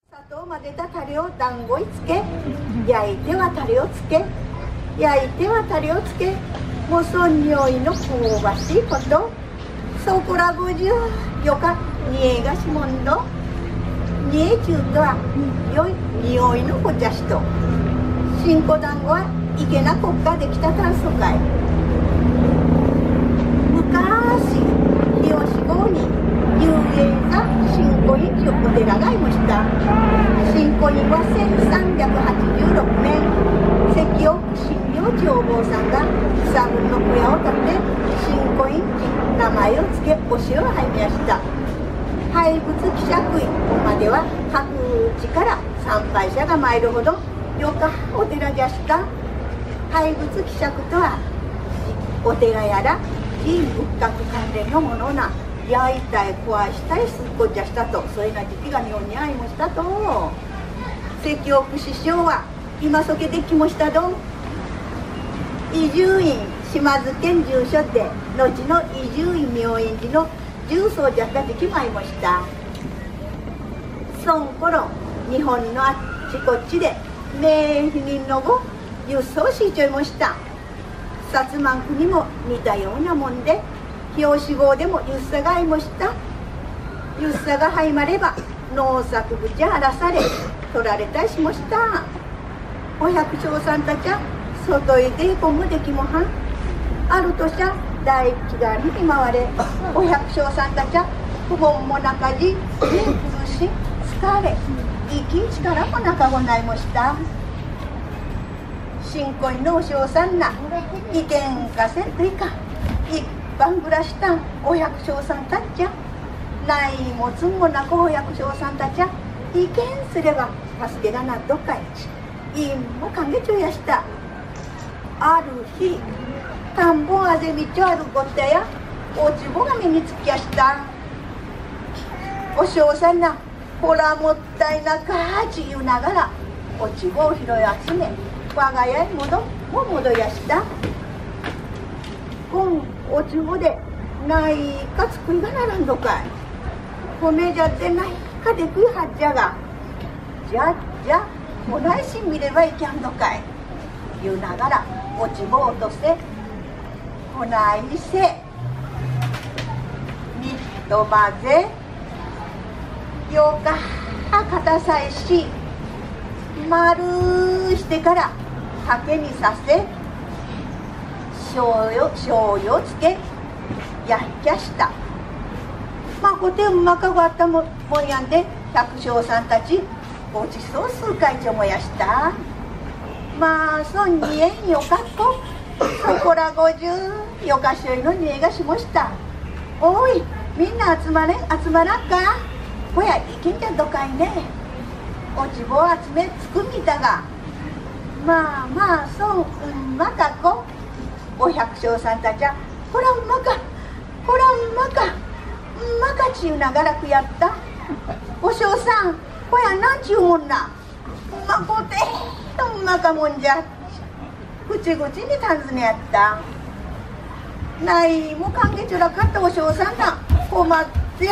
砂糖を混ぜたタレを団子につけ、焼いてはタレをつけ、焼いてはタレをつけ、もうそんにおいの香ばしいこと、そこらぶじゅうよかにえがしもんど、にえちゅうとはよい匂いのお茶しと、新子団子はいけな国家できた炭素かい。昔、日吉郷に有名な新子院というお寺がいました。新子院は1386年、関奥新明寺お坊さんが草分の小屋を建て、新子院と名前を付け、お城を入りました。廃仏希釈院までは各地から参拝者が参るほどよかお寺じゃした。廃仏希釈とはお寺やら非仏閣関連のものな、焼いたい壊したいすっこじゃしたと、そういうな時期が日本にあいましたと。関奥師匠は今そけできましたどん。伊集院島津県住所で後の伊集院明院寺の重曹じゃった時期もありました。そんころ日本のあっちこっちで名人の後輸送しちゃいました。薩摩国も似たようなもんで、日吉郷でもゆっさがあいました。ゆっさがはいまれば農作物じゃ荒らされ取られたりしました。お百姓さんたちは外へ出込むできもはん。ある年は大気がに見舞われ、お百姓さんたちは不本もなかじ崩し疲れ息力もなかごないました。新婚のお嬢さんな意見かせんといかん一般暮らしたんお百姓さんたちゃ、ないもつんもなくお百姓さんたちゃ意見すれば助けがなっとかいいんも歓迎中やした。ある日田んぼあぜ道を歩こったや落ち穂が目につきやした。お嬢さんなほらもったいなかち言うながら落ち穂を拾い集め我が家へ戻やした。こん落ち穂でないか作りがならんのかい。米じゃってないかで食いはっじゃが、じゃもないし見ればいけんのかい言うながら落ち穂を落とせこないせみっとまぜよかかたさえし丸してからハケにさせ醤油をつけ焼きゃした。まあこてうまかがあったもんやんで百姓さんたちごちそう数回ちょもやした。まあそんにえんよかっこそこら50よかしょいのにえがしました。おいみんな集まらんかほやいけんじゃどかいね。落ち穂を集めつくみたがまあそううんまかこお百姓さんたちはこらうんまかちゅうながらくやった。おしょうさんほやなんちゅうもんなまこてうんまかもんじゃぐちぐちに尋ねやった。ないもかんげちゅらかったおしょうさんな困って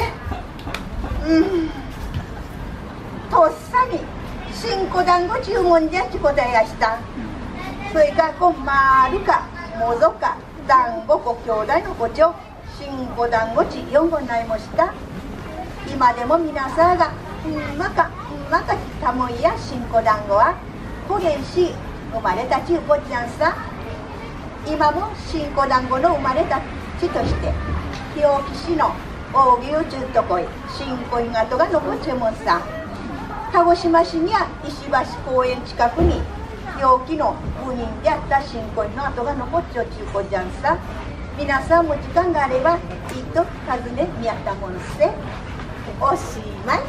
とっさに新子団子注文じゃち答えやした。それからこんまるかもぞか団子ご兄弟のごちょ新子団子ち4本ないました。今でも皆さんがうんまかたもんや新子団子はこげんし生まれたちうこちゃんさ。今も新子団子の生まれた地として日置市の大牛ちゅうとこへ新子院跡が残っちゅうもんさ。鹿児島市には石橋公園近くに陽気の5人であった新婚の跡が残っちゃうちゅうこじゃんさ。皆さんも時間があればきっと訪ねみやったもんせ。おしまい。